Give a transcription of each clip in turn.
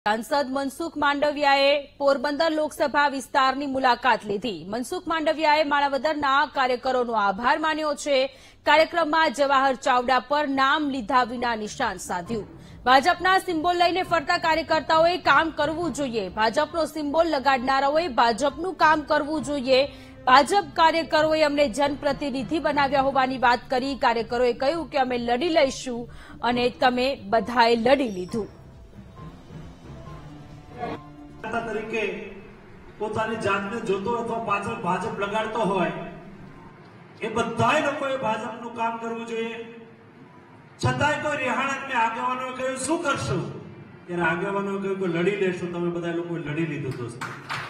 સાંસદ મનસુખ માંડવિયાએ પોરબંદર લોકસભા વિસ્તારની મુલાકાત લીધી। મનસુખ માંડવિયાએ માણાવદરના કાર્યકરોનો આભાર માન્યો છે। કાર્યક્રમમાં જવાહર ચાવડા પર નામ લીધા વિના નિશાન સાધ્યું। ભાજપના સિમ્બોલ લઈને ફરતા કાર્યકર્તાઓએ કામ કરવું જોઈએ। ભાજપનો સિમ્બોલ લગાડનારાઓએ ભાજપનું કામ કરવું જોઈએ। ભાજપ કાર્યકરોએ અમને જનપ્રતિનિધિ બનાવ્યા હોવાની વાત કરી। કાર્યકરોએ કહ્યું કે અમે લડી લઈશું અને તમે બધાએ લડી લીધું। તરીકે પોતાની જાતને જોતો અથવા પાછળ ભાજપ લગાડતો હોય એ બધાય લોકોએ ભાજપનું કામ કરવું જોઈએ। છતાંય કોઈ રિહાણા આગેવાનોએ કહ્યું શું કરશું ત્યારે આગેવાનોએ કહ્યું કે લડી લેશું। તમે બધા લોકોએ લડી લીધું દોસ્તો।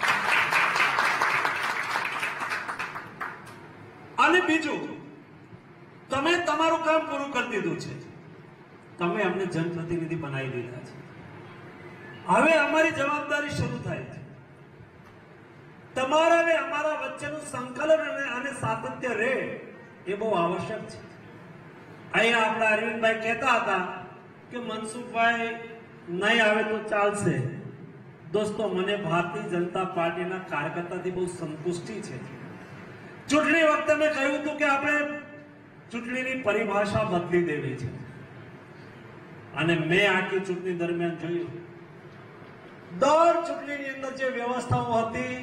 અને બીજું તમે તમારું કામ પૂરું કરી દીધું છે। તમે અમને જનપ્રતિનિધિ બનાવી દીધા છે। હવે અમારી જવાબદારી શરૂ થાય છે। તમારા અને અમારા વચ્ચેનું સંકલન અને સાતત્ય રહે એ બહુ આવશ્યક છે। અહીંયા આપણા અરવિંદભાઈ કહેતા હતા કે મનસુખભાઈ નહીં આવે તો ચાલશે। દોસ્તો મને ભારતીય જનતા પાર્ટીના કાર્યકર્તાથી બહુ સંતુષ્ટિ છે। ચૂંટણી વખતે મેં કહ્યું હતું કે આપણે ચૂંટણીની પરિભાષા બદલી દેવી છે અને મેં આખી ચૂંટણી દરમિયાન જોયું દર ચૂંટણીની અંદર જે વ્યવસ્થાઓ હતી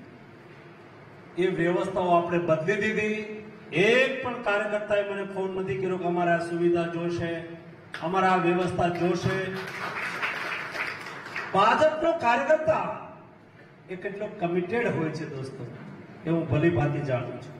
એ વ્યવસ્થાઓ આપણે બદલી દીધી। એક પણ કાર્યકર્તાએ મને ફોન નથી કર્યો કે અમારે આ સુવિધા જોશે, અમારે આ વ્યવસ્થા જોશે। ભાજપનો કાર્યકર્તા એ કેટલો કમિટેડ હોય છે દોસ્તો એ હું ભલી ભાંતિ જાણું છું।